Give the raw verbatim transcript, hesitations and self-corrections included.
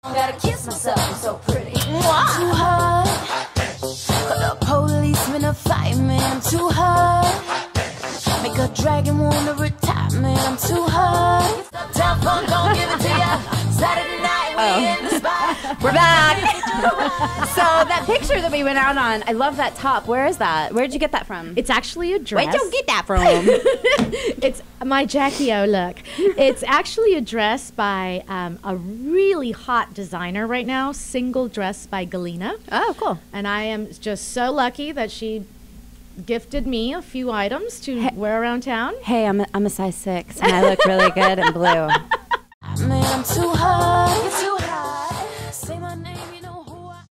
Gotta kiss myself, I'm so pretty. Wow. Too hot. Call a policeman to fight me, I'm too hot. Make a dragon wanna retire me, I'm too hot. Telephone, don't give it to ya. Saturday night, we Oh. in the spot. We're back. So that picture that we went out on, I love that top. Where is that? Where did you get that from? It's actually a dress. Where'd you get that from? It's my Jackie O look. It's actually a dress by um, a really hot designer right now, single dress by Galina. Oh, cool. And I am just so lucky that she gifted me a few items to Hey. wear around town. Hey, I'm a, I'm a size six, and I look really good in blue. Man, I'm too hot.